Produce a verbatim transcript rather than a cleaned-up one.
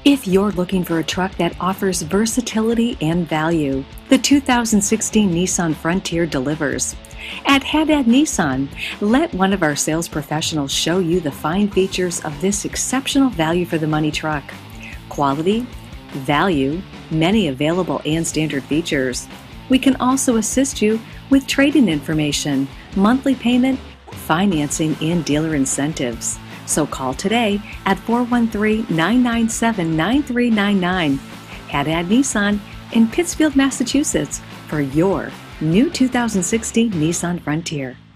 If you're looking for a truck that offers versatility and value, the two thousand sixteen Nissan Frontier delivers. At Haddad Nissan, let one of our sales professionals show you the fine features of this exceptional value for the money truck. Quality, value, many available and standard features. We can also assist you with trade-in information, monthly payment, financing, and dealer incentives. So call today at four one three, nine nine seven, nine three nine nine. Haddad Nissan in Pittsfield, Massachusetts for your new two thousand sixteen Nissan Frontier.